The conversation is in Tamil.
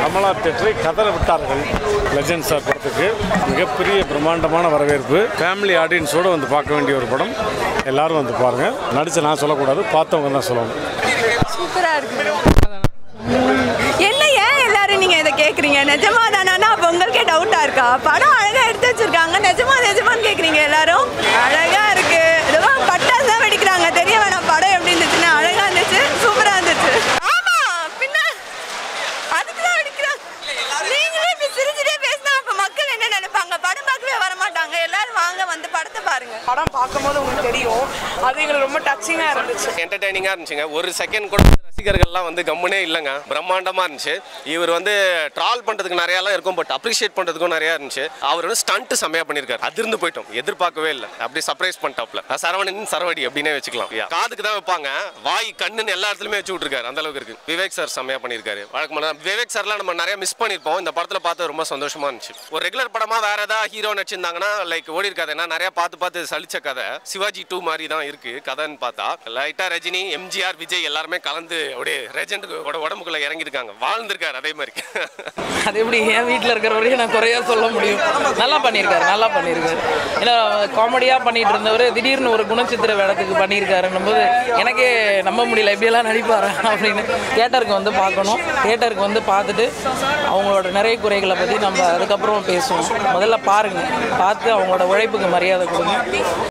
கமலா தேட்டரை கதற விட்டார்கள். லெஜண்ட் சார் படத்துக்கு மிகப்பெரிய பிரம்மாண்டமான வரவேற்பு. ஃபேமிலி ஆடியன்ஸோடு வந்து பார்க்க வேண்டிய ஒரு படம். எல்லாரும் வந்து பாருங்கள். நடித்த நான் சொல்லக்கூடாது, பார்த்தவங்க தான் சொல்லணும். சூப்பராக இருக்குது. என்ன ஏன் எல்லாரும் நீங்கள் இதை கேட்குறீங்க? நிஜமா தானா? அப்போ உங்களுக்கே டவுட்டாக இருக்கா? படம் அழகாக எடுத்து வச்சுருக்காங்க, நிஜமான்னு கேட்குறீங்க எல்லாரும். அழகாக இருக்குது. இதுவும் பட்டாசு தான் வெடிக்கிறாங்க. தெரிய வேணாம் படம் எப்படி இருந்துச்சுன்னா. அழகாக இருந்துச்சு, சூப்பராக இருந்துச்சு. ஆமாம், பின்ன அதுக்கு தான் வெடிக்கிறாங்க. நீங்களே இப்படி சிரிச்சுட்டே பேசினா அப்போ மக்கள் என்ன நினைப்பாங்க? படம் பார்க்கவே வரமாட்டாங்க. எல்லாரும் வாங்க, வந்து படத்தை பாருங்க. படம் பார்க்கும்போது உங்களுக்கு தெரியும், அது எங்களுக்கு ரொம்ப டச்சிங்காக இருந்துச்சு, என்டர்டைனிங்காக இருந்துச்சுங்க. ஒரு செகண்ட் கூட ரசிகர்கள்லாம் வந்து கம்முனே இல்லைங்க, பிரம்மாண்டமாக இருந்துச்சு. இவர் வந்து ட்ரால் பண்ணுறதுக்கு நிறையாலாம் இருக்கும், பட் அப்ரிஷியேட் பண்ணுறதுக்கும் நிறையா இருந்துச்சு. அவர் வந்து ஸ்டண்ட்டு செம்மையாக பண்ணியிருக்காரு. அதிர்ந்து போயிட்டோம், எதிர்பார்க்கவே இல்லை. அப்படி சர்ப்ரைஸ் பண்ணிட்டாப்ல. சரவணன் சரவடி அப்படின்னே வச்சுக்கலாம். காதுக்கு தான் வைப்பாங்க, வாய் கண்ணுன்னு எல்லா இடத்துலையுமே வச்சு விட்ருக்காரு. அந்த அளவுக்கு இருக்கு. விவேக் சார் செம்மையாக பண்ணியிருக்காரு. வழக்கமான விவேக் சார்லாம் நம்ம நிறைய மிஸ் பண்ணியிருப்போம். இந்த படத்தில் பார்த்து ரொம்ப சந்தோஷமாக இருந்துச்சு. ஒரு ரெகுலர் படமாக வேற ஏதாவது ஹீரோ நடிச்சிருந்தாங்கன்னா லைக் ஓடி இருக்காது. ஏன்னா நிறைய பார்த்து சலிச்ச கதை. சிவாஜி 2 மாதிரி தான் இருக்கு கதைன்னு பார்த்தா. லைட்டா ரஜினி, எம்ஜிஆர், விஜய் எல்லாருமே கலந்து அப்படியே ரெஜெண்டுக்கு உடம்புக்குள்ள இறங்கிருக்காங்க, வாழ்ந்திருக்காரு அதே மாதிரி. அது எப்படி என் வீட்டில் இருக்கிறவரையும் நான் குறையா சொல்ல முடியும். நல்லா பண்ணியிருக்காரு. ஏன்னா காமெடியாக பண்ணிட்டு இருந்தவர் திடீர்னு ஒரு குணச்சித்திர வேடத்துக்கு பண்ணியிருக்காருன்னும் போது எனக்கே நம்ப முடியல, எப்படியெல்லாம் நடிப்பாரு அப்படின்னு. தியேட்டருக்கு வந்து பார்க்கணும். தியேட்டருக்கு வந்து பார்த்துட்டு அவங்களோட நிறைய குறைகளை பற்றி நம்ம அதுக்கப்புறம் பேசுவோம். முதல்ல பாருங்கள், பார்த்து அவங்களோட உழைப்புக்கு மரியாதை கொடுங்க.